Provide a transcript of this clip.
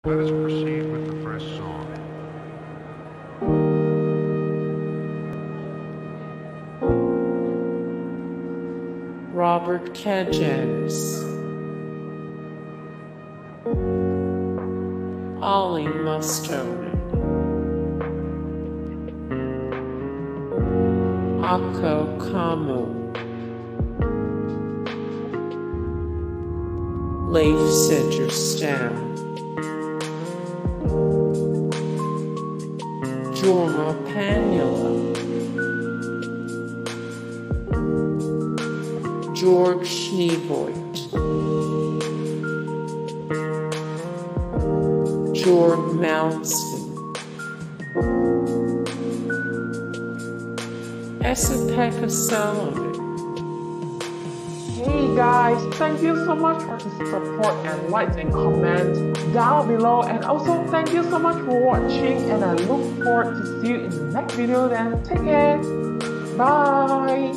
Let us proceed with the first song. Robert Kajanus, Olli Mustonen, Okko Kamu, Leif Segerstam, Jorma Panula, Georg Schnevoigt, Georg Malmstn, Esa-Pekka Salonen. Hey guys, thank you so much for the support and likes and comments down below, and also thank you so much for watching, and I look forward to see you in the next video. Then take care, bye.